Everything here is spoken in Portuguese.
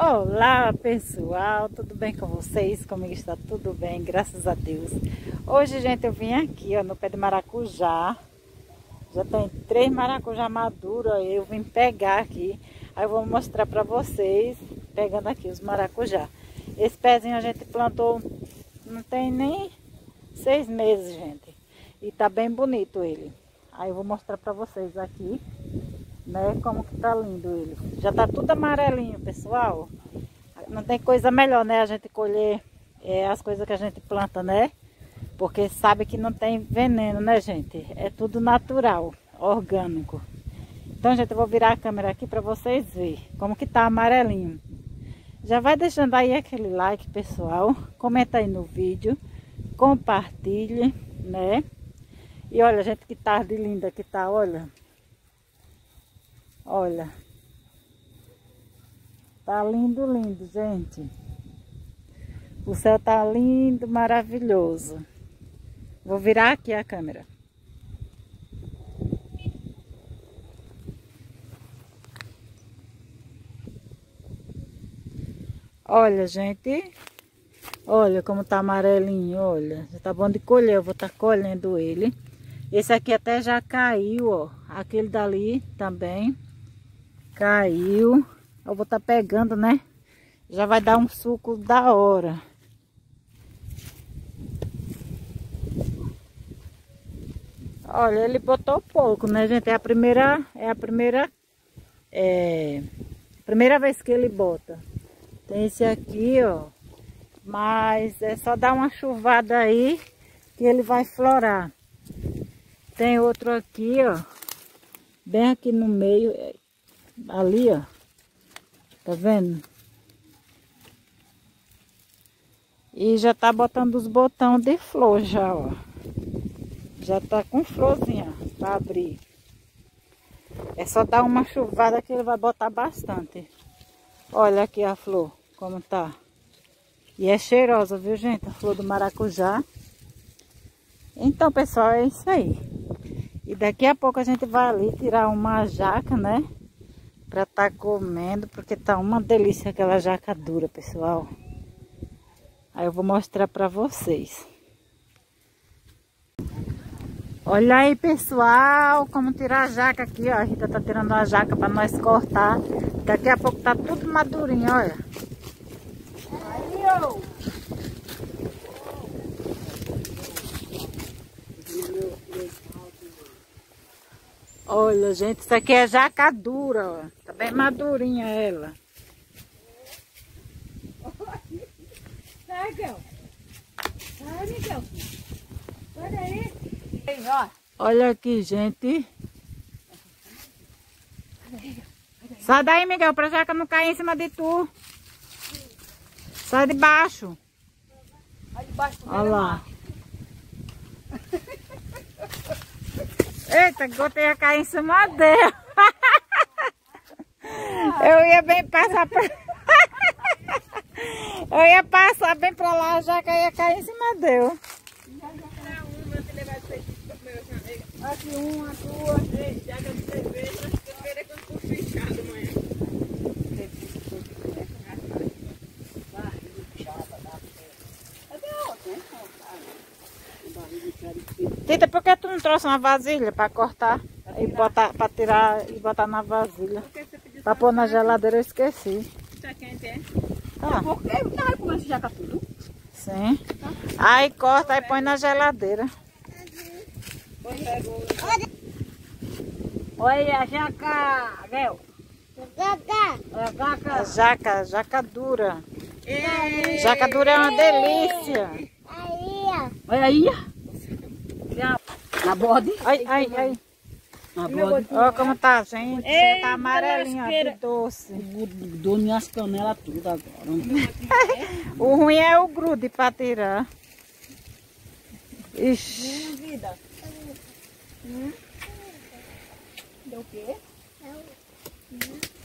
Olá pessoal, tudo bem com vocês? Comigo está tudo bem, graças a Deus. Hoje, gente, eu vim aqui ó, no pé de maracujá. Já tem 3 maracujá maduros, eu vim pegar aqui. Aí eu vou mostrar para vocês, pegando aqui os maracujá. Esse pezinho a gente plantou, não tem nem 6 meses, gente. E tá bem bonito ele. Aí eu vou mostrar para vocês aqui, né, como que tá lindo ele. Já tá tudo amarelinho, pessoal. Não tem coisa melhor, né, a gente colher as coisas que a gente planta, né? Porque sabe que não tem veneno, né, gente? É tudo natural, orgânico. Então, gente, eu vou virar a câmera aqui para vocês verem como que tá amarelinho. Já vai deixando aí aquele like, pessoal. Comenta aí no vídeo, compartilhe, né? E olha, gente, que tarde linda que tá, olha. Olha, tá lindo, lindo, gente. O céu tá lindo, maravilhoso. Vou virar aqui a câmera. Olha, gente. Olha como tá amarelinho, olha. Já tá bom de colher, eu vou estar colhendo ele. Esse aqui até já caiu, ó. Aquele dali também caiu. Eu vou estar pegando, né? Já vai dar um suco da hora. Olha, ele botou pouco, né, gente? É a primeira vez que ele bota. Tem esse aqui, ó. Mas é só dar uma chuvada aí que ele vai florar. Tem outro aqui, ó. Bem aqui no meio. Ali, ó. Tá vendo? E já tá botando os botões de flor já, ó. Já tá com florzinha para abrir. É só dar uma chuvada que ele vai botar bastante. Olha aqui a flor, como tá. E é cheirosa, viu, gente? A flor do maracujá. Então, pessoal, é isso aí. E daqui a pouco a gente vai ali tirar uma jaca, né? Pra tá comendo, porque tá uma delícia aquela jaca dura, pessoal. Aí eu vou mostrar pra vocês. Olha aí, pessoal, como tirar a jaca aqui, ó. A Rita tá tirando a jaca pra nós cortar. Daqui a pouco tá tudo madurinho, olha. Aí, ó. Olha, gente, isso aqui é jaca dura, ó. Tá bem madurinha ela. Sai, Miguel. Sai, Miguel. Olha aí. Olha aqui, gente. Sai daí, Miguel, pra jaca não cair em cima de tu. Sai de baixo. Olha lá. Eita, gota ia cair em cima dele. Eu ia bem passar pra... Eu ia passar bem pra lá, a jaca ia cair em cima dele. Aqui uma, duas, três, jaca de cerveja. Cerveja quando for fechado amanhã. Tita, por que tu não trouxe uma vasilha para cortar e botar, para tirar e botar na vasilha? Para pôr na geladeira, eu esqueci. Tá quente, é? Tá. Por que não vai comer esse jaca tudo? Sim. Aí corta e põe na geladeira. Olha a jaca, Léo. A jaca dura. Jaca dura é uma delícia. Olha aí. Na bode. Ai. Na bode. Olha como tá, gente. Ei, tá amarelinho, ó, de doce. Dou minhas canelas tudo agora. O ruim é o grude para tirar. Ixi. Vida. Deu o quê?